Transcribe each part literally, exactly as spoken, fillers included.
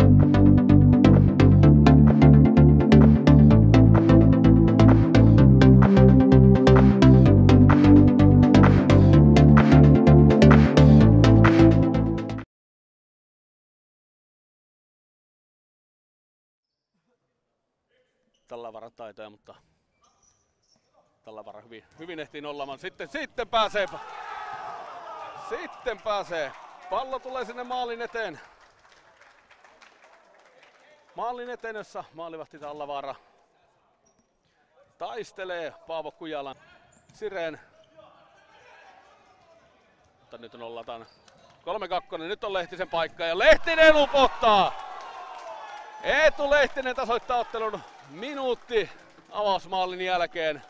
Tallavaaran taitoja, mutta Tallavaaran hyvin, hyvin ehtii nollamaan. Sitten, sitten pääsee, sitten pääsee. Pallo tulee sinne maalin eteen. Maalin eteen, jossa maalivahti Tallavaara taistelee Paavo Kujalan. Sireen. Mutta nyt nollataan. kolme kaksi, nyt on Lehtisen paikka ja Lehtinen upottaa! Eetu Lehtinen tasoittaa ottelun minuutti avausmaalin jälkeen.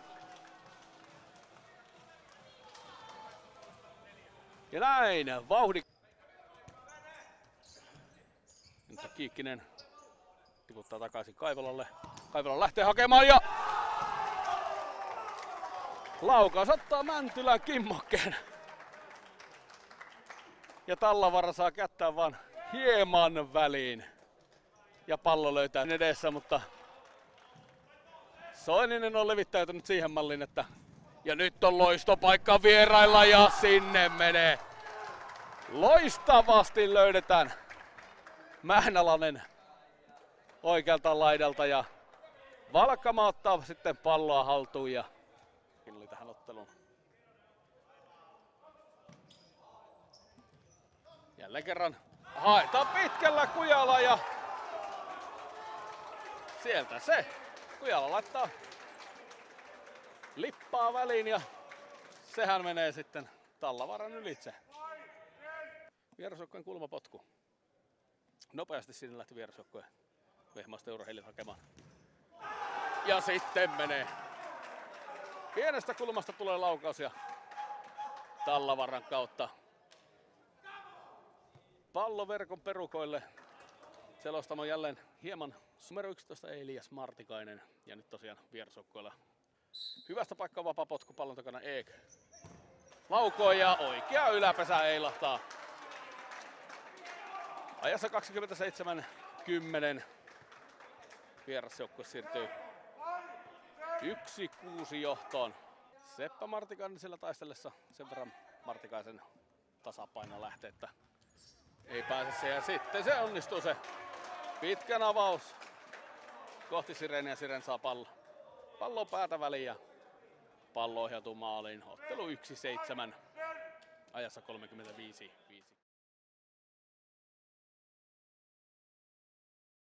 Ja näin vauhdi. Nyt Kiikkinen tiputtaa takaisin Kaivalalle. Kaivola lähtee hakemaan ja laukaus ottaa Mäntylän kimmokkeen. Ja Tallavaara saa kättää vaan hieman väliin. Ja pallo löytää edessä, mutta Soininen on levittäytynyt siihen malliin, että ja nyt on loistopaikka vierailla ja sinne menee. Loistavasti löydetään Mähnäläinen oikealta laidalta ja Valkama ottaa sitten palloa haltuun ja oli tähän otteluun. Jälleen kerran haetaan pitkällä Kujala ja sieltä se. Kujala laittaa lippaa väliin ja sehän menee sitten Tallavaaran ylitse. Vierasjoukkueen kulmapotku. Nopeasti sinne lähti vierasjoukkueen Vehmaasta Euroheilin hakemaan. Ja sitten menee. Pienestä kulmasta tulee laukaus ja Tallavaaran kautta pallo verkon perukoille. Selostamo jälleen hieman numero yksitoista Elias Martikainen ja nyt tosiaan vierasjoukkueella hyvästä paikkaa vapaa potku pallon takana Eek. Laukoo ja oikea yläpesä eilahtaa. Ajassa kaksikymmentäseitsemän kymmenen vierasjoukkue siirtyy yksi kuusi johtoon. Seppä Martikainen siellä taistellessa sen verran Martikaisen tasapaino lähtee, että ei pääse se ja sitten se onnistuu se pitkän avaus kohti Sireeniä. Siren saa pallo. Pallo päätä väliin ja pallo ohjautuu maaliin. Ottelu yksi seitsemän ajassa kolmekymmentäviisi viisi.